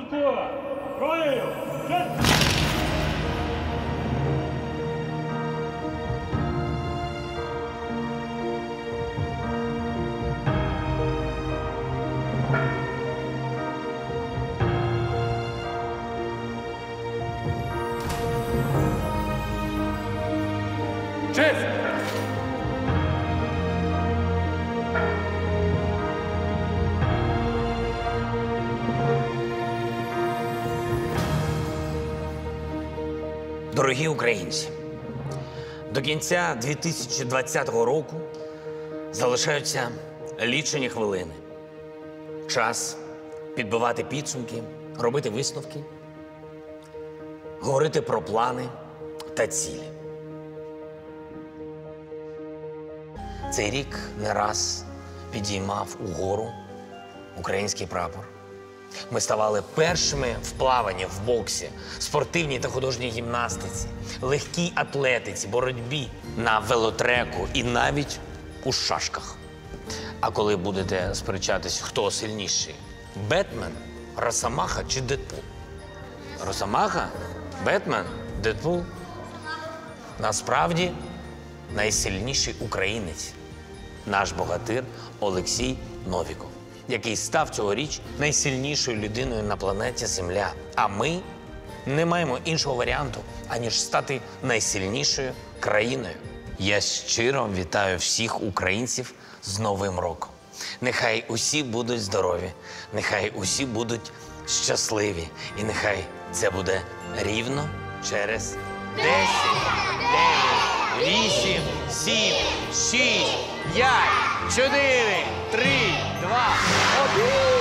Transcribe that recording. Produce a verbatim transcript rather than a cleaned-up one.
Швидко! Зброю! Честь! Дорогі українці, до кінця дві тисячі двадцятого року залишаються лічені хвилини. Час підбивати підсумки, робити висновки, говорити про плани та цілі. Цей рік не раз підіймав угору український прапор. Ми ставали першими в плаванні, в боксі, спортивній та художній гімнастиці, легкій атлетиці, боротьбі, на велотреку і навіть у шашках. А коли будете сперечатись, хто сильніший – Бетмен, Росомаха чи Дедпул? Росомаха? Бетмен? Дедпул? Насправді, найсильніший українець – наш богатир Олексій Новіков, який став цьогоріч найсильнішою людиною на планеті Земля. А ми не маємо іншого варіанту, аніж стати найсильнішою країною. Я щиро вітаю всіх українців з Новим роком. Нехай усі будуть здорові, нехай усі будуть щасливі. І нехай це буде рівно через десять, дев'ять, вісім, сім, шість, п'ять, чотири, три, два, один.